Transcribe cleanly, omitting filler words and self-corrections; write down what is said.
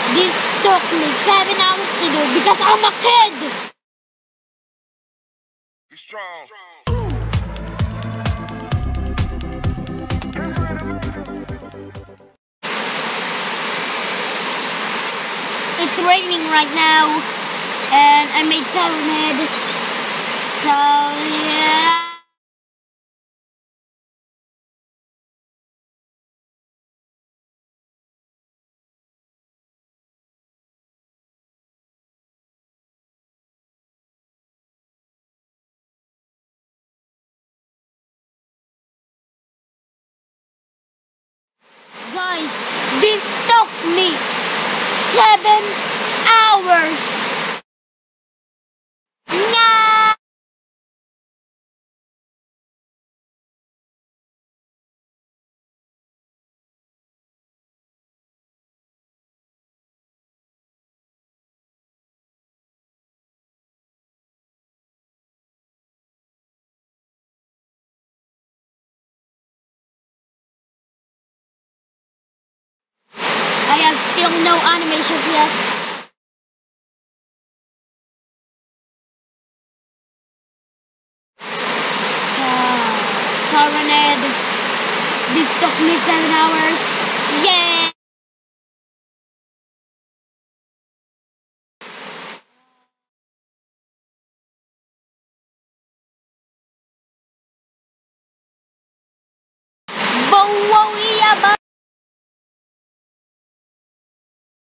This took me 7 hours to do because I'm a kid! Be strong. It's raining right now, and I made salad. So yeah. Guys, this took me 7 hours. Nya! I have still no animations yet. Siren. This took me 7 hours. Yeah! Bow wow, yeah,